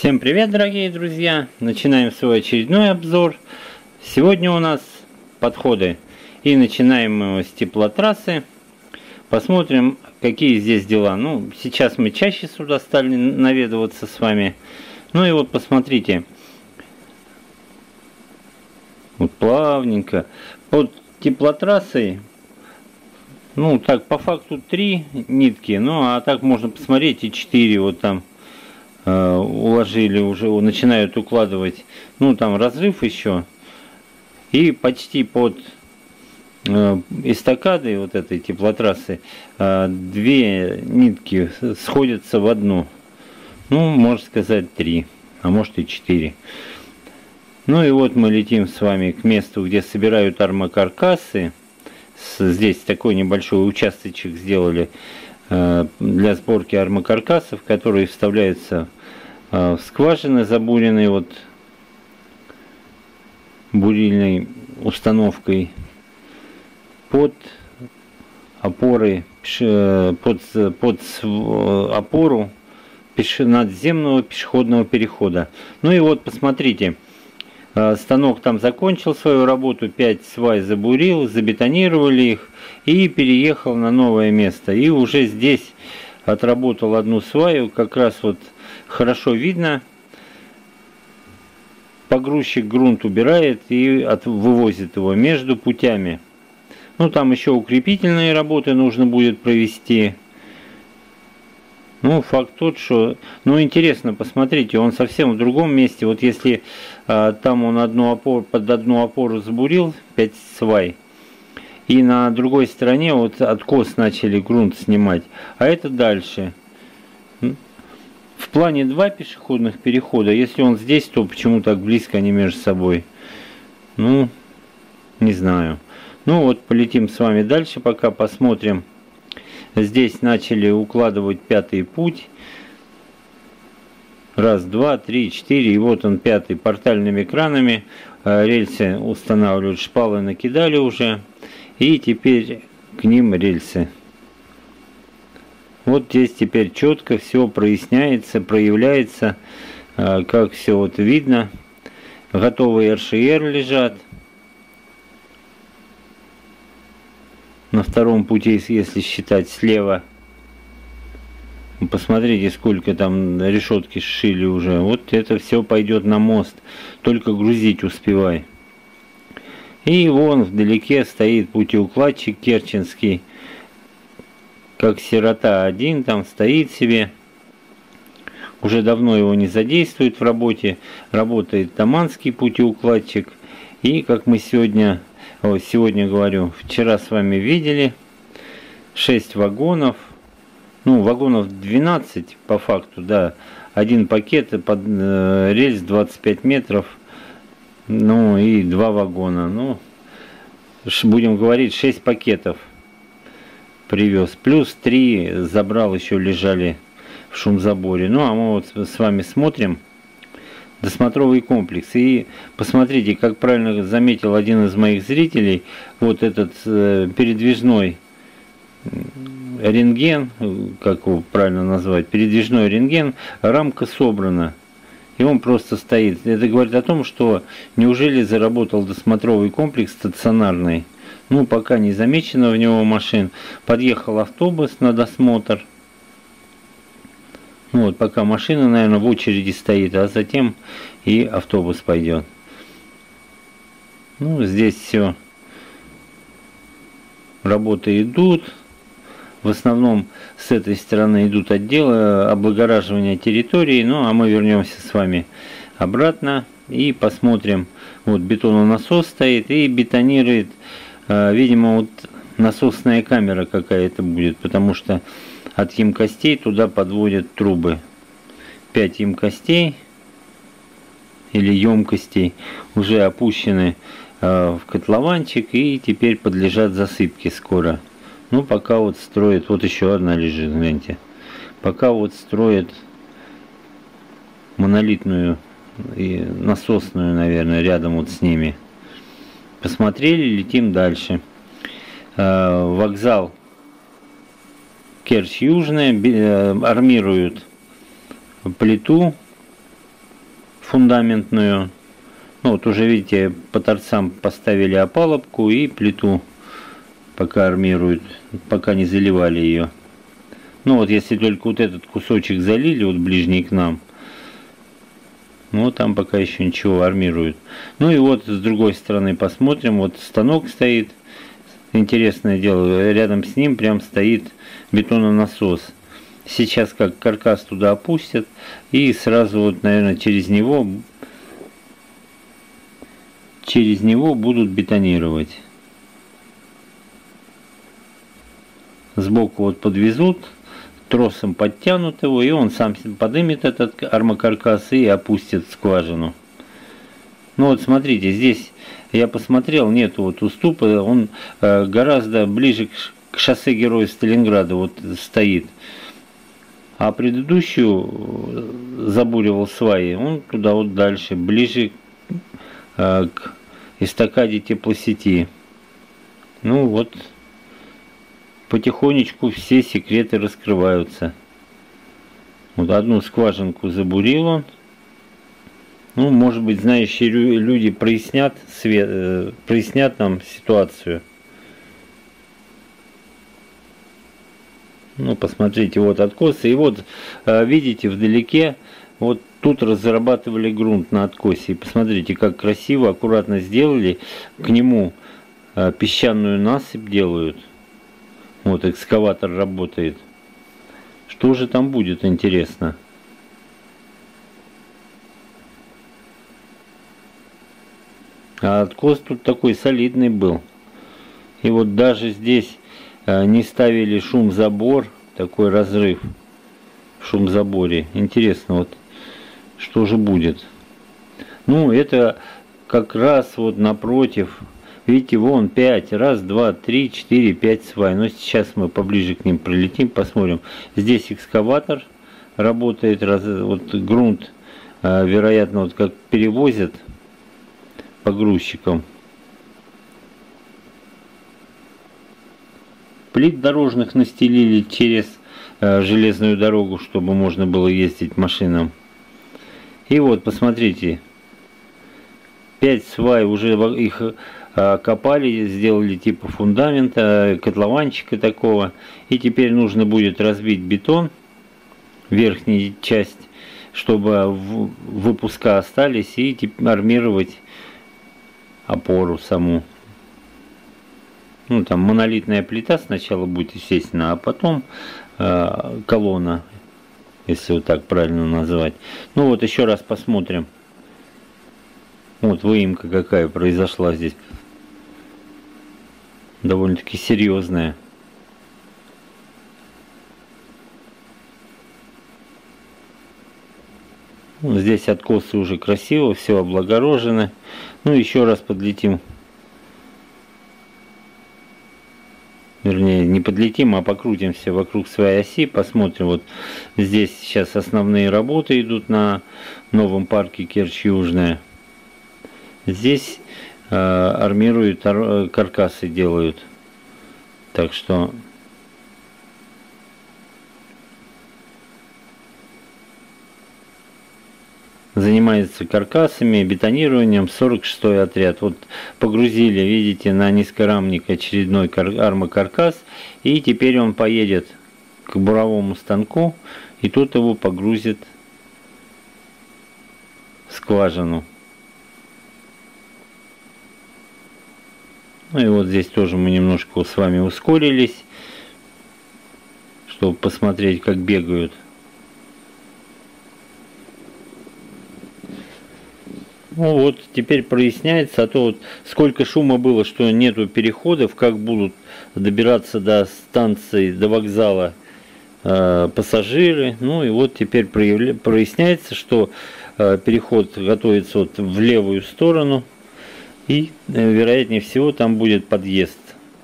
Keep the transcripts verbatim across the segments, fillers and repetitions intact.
Всем привет, дорогие друзья! Начинаем свой очередной обзор. Сегодня у нас подходы. И начинаем мы с теплотрассы. Посмотрим, какие здесь дела. Ну, сейчас мы чаще сюда стали наведываться с вами. Ну и вот посмотрите. Вот плавненько. Под теплотрассой, ну так, по факту три нитки. Ну, а так можно посмотреть и четыре вот там. Уложили, уже начинают укладывать, ну там разрыв еще, и почти под э, эстакадой вот этой теплотрассы э, две нитки сходятся в одну, ну можно сказать три, а может и четыре. Ну и вот мы летим с вами к месту, где собирают армокаркасы. Здесь такой небольшой участочек сделали для сборки армокаркасов, которые вставляются в скважины, забуренные вот бурильной установкой под опоры, под, под опору надземного пешеходного перехода. Ну и вот посмотрите, станок там закончил свою работу, пять свай забурил, забетонировали их и переехал на новое место. И уже здесь отработал одну сваю, как раз вот хорошо видно. Погрузчик грунт убирает и от, вывозит его между путями. Ну там еще укрепительные работы нужно будет провести. Ну, факт тот, что... Ну, интересно, посмотрите, он совсем в другом месте. Вот если а, там он одну опору, под одну опору забурил, пять свай, и на другой стороне вот откос начали грунт снимать, а это дальше. В плане два пешеходных перехода, если он здесь, то почему так близко они между собой? Ну, не знаю. Ну, вот полетим с вами дальше, пока посмотрим. Здесь начали укладывать пятый путь. Раз, два, три, четыре. И вот он пятый. Портальными кранами. Рельсы устанавливают. Шпалы накидали уже. И теперь к ним рельсы. Вот здесь теперь четко все проясняется, проявляется. Как все вот видно. Готовые эр шэ эр лежат. На втором пути, если считать слева, посмотрите, сколько там решетки сшили уже. Вот это все пойдет на мост. Только грузить успевай. И вон вдалеке стоит путеукладчик керченский. Как сирота один там стоит себе. Уже давно его не задействуют в работе. Работает таманский путеукладчик. И как мы сегодня... Сегодня говорю, вчера с вами видели шесть вагонов, ну вагонов двенадцать по факту, да, один пакет под э, рельс двадцать пять метров, ну и два вагона, ну будем говорить шесть пакетов привез, плюс три забрал, еще лежали в шумзаборе. Ну а мы вот с вами смотрим досмотровый комплекс. И посмотрите, как правильно заметил один из моих зрителей, вот этот э, передвижной рентген, как его правильно назвать, передвижной рентген, рамка собрана. И он просто стоит. Это говорит о том, что неужели заработал досмотровый комплекс стационарный. Ну, пока не замечено в него машин. Подъехал автобус на досмотр. Вот, пока машина, наверное, в очереди стоит, а затем и автобус пойдет. Ну, здесь все. Работы идут. В основном с этой стороны идут отделы облагораживания территории. Ну, а мы вернемся с вами обратно и посмотрим. Вот бетононасос стоит и бетонирует. Видимо, вот насосная камера какая-то будет, потому что от емкостей туда подводят трубы. пять емкостей или емкостей уже опущены э, в котлованчик и теперь подлежат засыпке скоро. Ну пока вот строят, вот еще одна лежит, гляньте. Пока вот строят монолитную и насосную, наверное, рядом вот с ними. Посмотрели, летим дальше. Э, вокзал Керчь Южная, армируют плиту фундаментную. Ну вот уже видите, по торцам поставили опалубку и плиту пока армируют, пока не заливали ее. Ну вот если только вот этот кусочек залили, вот ближний к нам, ну там пока еще ничего, армируют. Ну и вот с другой стороны посмотрим, вот станок стоит. Интересное дело, рядом с ним прям стоит бетононасос. Сейчас как каркас туда опустят и сразу вот, наверное, через него через него будут бетонировать. Сбоку вот подвезут, тросом подтянут его, и он сам поднимет этот армокаркас и опустит в скважину. Ну вот смотрите, здесь я посмотрел, нету вот уступа, он э, гораздо ближе к, к шоссе Героев Сталинграда вот стоит. А предыдущую забуривал сваи, он туда вот дальше, ближе э, к эстакаде теплосети. Ну вот, потихонечку все секреты раскрываются. Вот одну скважинку забурил он. Ну, может быть, знающие люди прояснят, свет, э, прояснят нам ситуацию. Ну, посмотрите, вот откосы. И вот, э, видите, вдалеке, вот тут разрабатывали грунт на откосе. И посмотрите, как красиво, аккуратно сделали. К нему э, песчаную насыпь делают. Вот экскаватор работает. Что же там будет, интересно? А откос тут такой солидный был. И вот даже здесь э, не ставили шум-забор, такой разрыв в шум-заборе. Интересно, вот что же будет. Ну, это как раз вот напротив. Видите, вон пять. Раз, два, три, четыре, пять свай. Но сейчас мы поближе к ним прилетим, посмотрим. Здесь экскаватор работает. Раз, вот грунт, э, вероятно, вот как перевозят погрузчикам. Плит дорожных настелили через э, железную дорогу, чтобы можно было ездить машинам. И вот, посмотрите, пять свай, уже их э, копали, сделали типа фундамента, котлованчика такого. И теперь нужно будет разбить бетон, верхняя часть, чтобы в, выпуска остались, и армировать опору саму. Ну там монолитная плита сначала будет, естественно, а потом э, колонна, если вот так правильно назвать. Ну вот еще раз посмотрим. Вот выемка какая произошла здесь, довольно-таки серьезная. Здесь откосы уже красиво, все облагорожено. Ну, еще раз подлетим. Вернее, не подлетим, а покрутимся вокруг своей оси. Посмотрим. Вот здесь сейчас основные работы идут на новом парке Керчь-Южная. Здесь э, армируют, ар, каркасы делают. Так что... занимается каркасами, бетонированием сорок шестой отряд. Вот погрузили, видите, на низкорамник очередной армокаркас, и теперь он поедет к буровому станку, и тут его погрузит в скважину. Ну и вот здесь тоже мы немножко с вами ускорились, чтобы посмотреть, как бегают. Ну вот, теперь проясняется, а то вот сколько шума было, что нету переходов, как будут добираться до станции, до вокзала э, пассажиры. Ну и вот теперь проявля... проясняется, что э, переход готовится вот в левую сторону, и э, вероятнее всего там будет подъезд.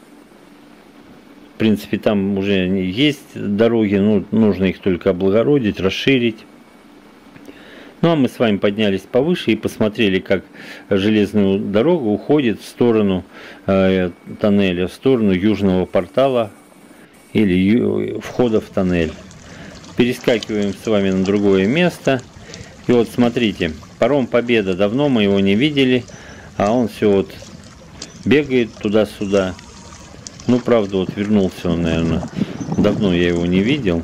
В принципе, там уже есть дороги, ну, нужно их только облагородить, расширить. Ну а мы с вами поднялись повыше и посмотрели, как железная дорога уходит в сторону э, тоннеля, в сторону южного портала или ю, входа в тоннель. Перескакиваем с вами на другое место. И вот смотрите, паром Победа, давно мы его не видели, а он все вот бегает туда-сюда. Ну, правда, вот вернулся он, наверное, давно я его не видел.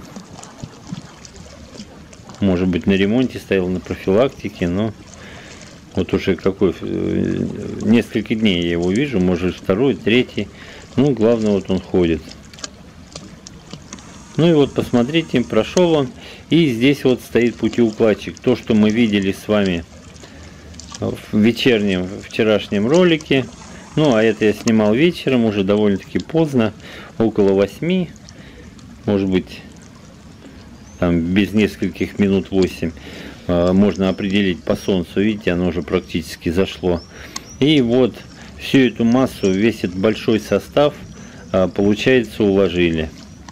Может быть, на ремонте стоял, на профилактике, но вот уже какой, несколько дней я его вижу, может, второй, третий. Ну, главное, вот он ходит. Ну и вот посмотрите, прошел он, и здесь вот стоит путеукладчик. То, что мы видели с вами в вечернем, вчерашнем ролике. Ну, а это я снимал вечером, уже довольно-таки поздно, около восьми, может быть, там без нескольких минут восемь. Можно определить по солнцу, видите, оно уже практически зашло. И вот всю эту массу, весь этот большой состав, получается, уложили.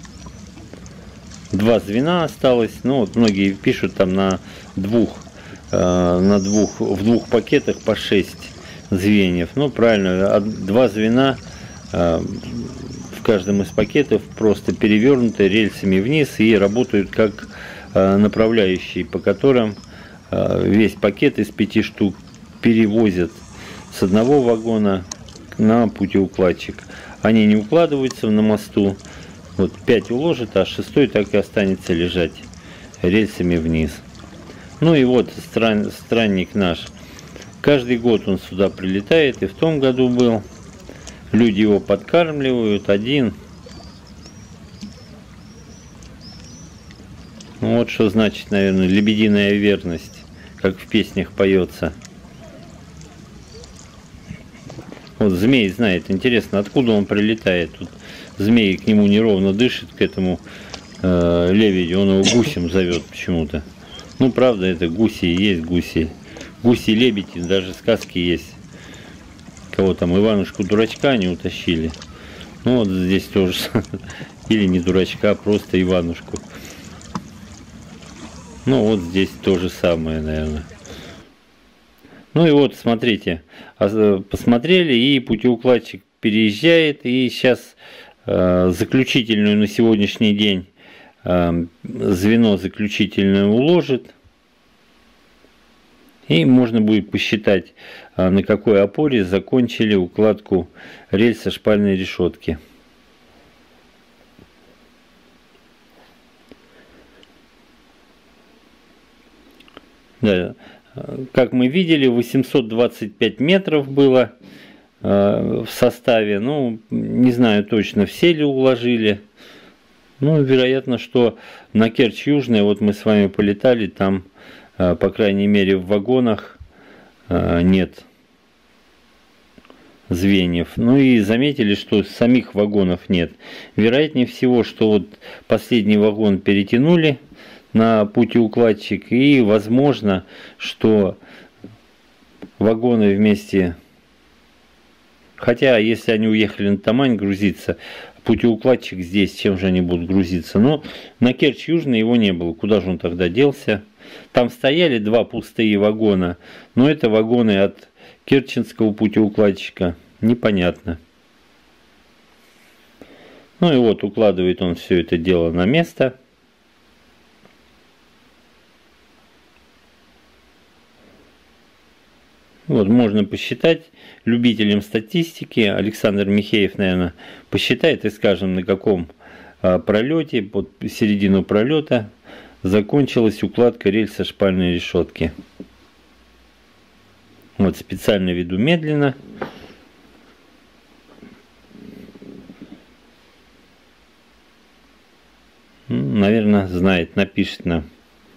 Два звена осталось, ну вот многие пишут там на двух, на двух, в двух пакетах по шесть звеньев. Ну правильно, два звена в каждом из пакетов просто перевернуты рельсами вниз и работают как направляющие, по которым весь пакет из пяти штук перевозят с одного вагона на путеукладчик. Они не укладываются на мосту. Вот пять уложит, а шестой так и останется лежать рельсами вниз. Ну и вот стран, странник наш. Каждый год он сюда прилетает, и в том году был. Люди его подкармливают, один. Ну, вот что значит, наверное, лебединая верность, как в песнях поется. Вот змей знает, интересно, откуда он прилетает. Тут змей к нему неровно дышит, к этому э, лебедю, он его гусем зовет почему-то. Ну, правда, это гуси и есть гуси. Гуси-лебеди, даже сказки есть. Кого там, Иванушку-дурачка они утащили. Ну, вот здесь тоже. Или не дурачка, а просто Иванушку. Ну, вот здесь то же самое, наверное. Ну и вот, смотрите, посмотрели, и путеукладчик переезжает, и сейчас э, заключительную на сегодняшний день э, звено заключительное уложит. И можно будет посчитать, э, на какой опоре закончили укладку рельса шпальной решетки. Да. Как мы видели, восемьсот двадцать пять метров было э, в составе. Ну, не знаю точно, все ли уложили. Ну, вероятно, что на Керчь-Южной, вот мы с вами полетали, там, э, по крайней мере, в вагонах э, нет звеньев. Ну и заметили, что самих вагонов нет. Вероятнее всего, что вот последний вагон перетянули на путеукладчик, и возможно, что вагоны вместе, хотя если они уехали на Тамань грузиться, путеукладчик здесь, чем же они будут грузиться? Но на Керчь-Южной его не было, куда же он тогда делся? Там стояли два пустые вагона, но это вагоны от керченского путеукладчика, непонятно. Ну и вот укладывает он все это дело на место. Вот, можно посчитать любителям статистики. Александр Михеев, наверное, посчитает и скажем, на каком а, пролете, под середину пролета закончилась укладка рельса шпальной решетки. Вот, специально веду медленно. Наверное, знает, напишет нам.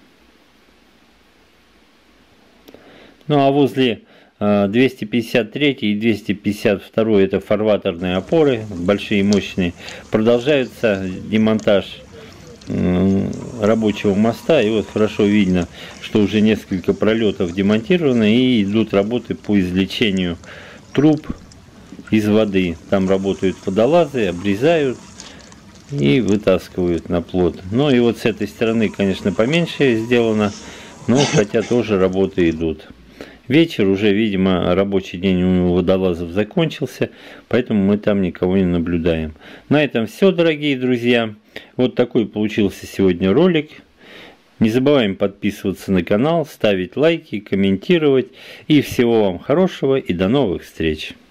Ну а возле двести пятьдесят три и двести пятьдесят два это фарватерные опоры, большие, мощные. Продолжается демонтаж рабочего моста, и вот хорошо видно, что уже несколько пролетов демонтированы, и идут работы по извлечению труб из воды. Там работают водолазы, обрезают и вытаскивают на плот. Ну и вот с этой стороны, конечно, поменьше сделано, но хотя тоже работы идут. Вечер, уже, видимо, рабочий день у водолазов закончился, поэтому мы там никого не наблюдаем. На этом все, дорогие друзья. Вот такой получился сегодня ролик. Не забываем подписываться на канал, ставить лайки, комментировать. И всего вам хорошего и до новых встреч!